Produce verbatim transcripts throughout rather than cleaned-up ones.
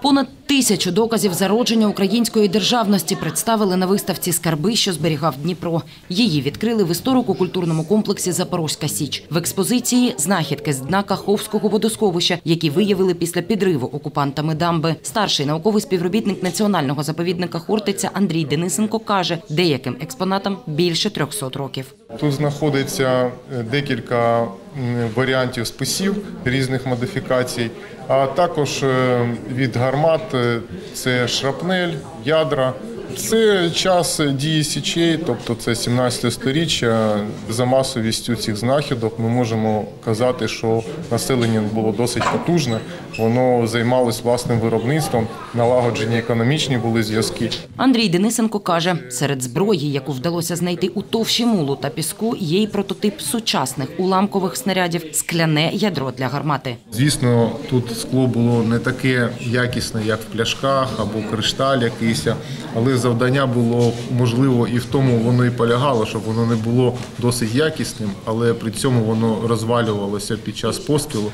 Понад тисячу доказів зародження української державності представили на виставці «Скарби, що зберігав Дніпро». Її відкрили в історико-культурному комплексі «Запорозька Січ». В експозиції – знахідки з дна Каховського водосховища, які виявили після підриву окупантами дамби. Старший науковий співробітник Національного заповідника Хортиця Андрій Денисенко каже, деяким експонатам більше трьохсот років. Тут знаходиться декілька варіантів списів різних модифікацій, а також від гармат – це шрапнель, ядра. Це час дії січей, тобто це сімнадцяте сторіччя. За масовістю цих знахідок ми можемо казати, що населення було досить потужне. Воно займалось власним виробництвом, налагоджені економічні були зв'язки. Андрій Денисенко каже, серед зброї, яку вдалося знайти у товщі мулу та піску, є й прототип сучасних уламкових снарядів – скляне ядро для гармати. Звісно, тут скло було не таке якісне, як в пляшках або кришталь якийсь, але завдання було, можливо, і в тому воно і полягало, щоб воно не було досить якісним, але при цьому воно розвалювалося під час пострілу,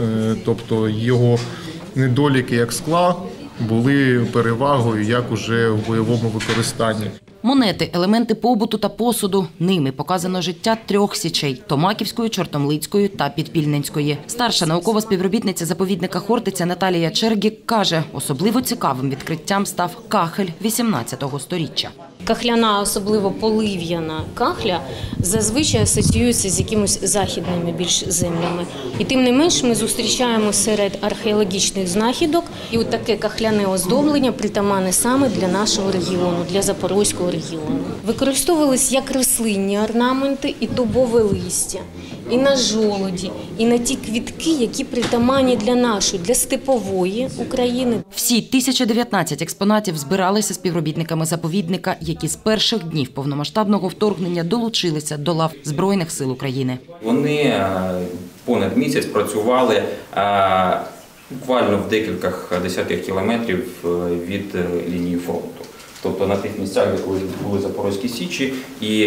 тобто його недоліки як скла були перевагою як уже в бойовому використанні. Монети, елементи побуту та посуду. Ними показано життя трьох січей – Томаківської, Чортомлицької та Підпільненської. Старша наукова співробітниця заповідника Хортиця Наталія Чергік каже, особливо цікавим відкриттям став кахель вісімнадцятого сторіччя. Кахляна, особливо полив'яна кахля, зазвичай асоціюється з якимось західними більш землями. І тим не менш ми зустрічаємо серед археологічних знахідок і от таке кахляне оздоблення притаманне саме для нашого регіону, для Запорозького регіону. Використовувались як рослинні орнаменти і дубове листя, і на жолоді, і на ті квітки, які притаманні для нашої, для степової України. Всі тисяча дев'ятнадцять експонатів збиралися співробітниками заповідника, які з перших днів повномасштабного вторгнення долучилися до лав Збройних сил України. Вони понад місяць працювали буквально в декількох десятках кілометрів від лінії фронту. Тобто на тих місцях, де колись були Запорозькі Січі, і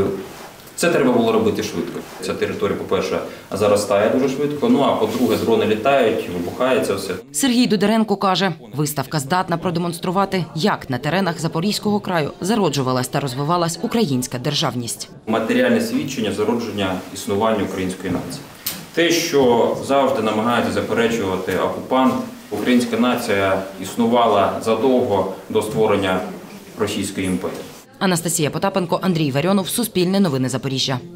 це треба було робити швидко. Ця територія, по-перше, заростає дуже швидко, ну а по-друге, дрони літають, вибухає це все. Сергій Дударенко каже, виставка здатна продемонструвати, як на теренах Запорізького краю зароджувалась та розвивалась українська державність. Матеріальне свідчення зародження існування української нації. Те, що завжди намагається заперечувати окупант, українська нація існувала задовго до створення Російської імперії. Анастасія Потапенко, Андрій Варіонов, Суспільне новини Запоріжжя.